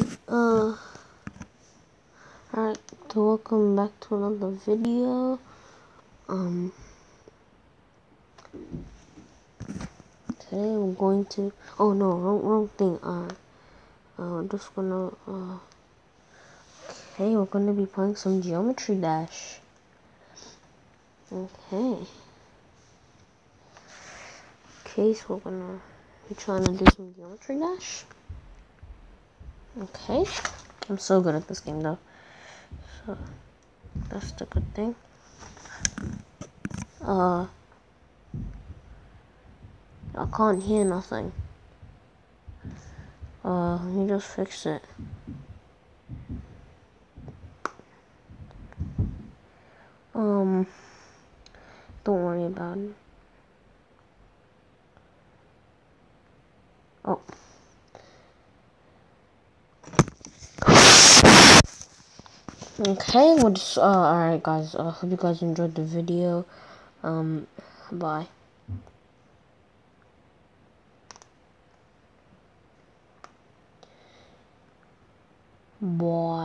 Alright, so welcome back to another video. Today we're going to, oh no, wrong thing, just gonna, okay, we're gonna be playing some Geometry Dash. Okay, so we're gonna be trying to do some Geometry Dash. Okay, I'm so good at this game though, so that's the good thing. I can't hear nothing. Let me just fix it. Don't worry about it. Oh. Okay, we'll just, alright guys, hope you guys enjoyed the video. Bye. Bye.